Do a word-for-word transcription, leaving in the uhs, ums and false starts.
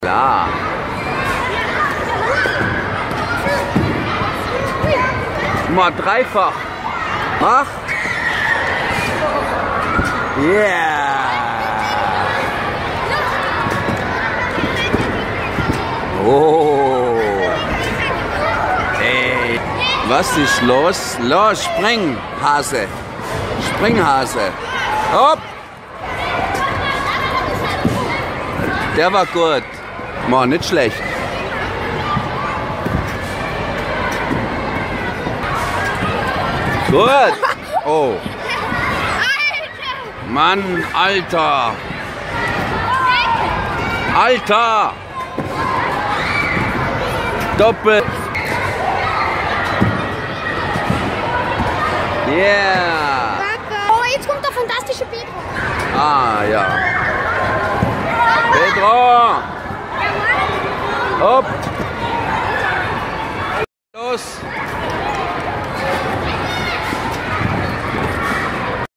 Klar. Mal dreifach. Ach. Yeah. Oh. Ey. Was ist los? Los, spring, Hase. Spring, Hase. Hopp. Der war gut. War nicht schlecht. Gut. Oh. Mann, Alter. Alter. Doppel. Yeah. Oh, jetzt kommt der fantastische Pedro. Ah, ja. Pedro. Hopp. Los.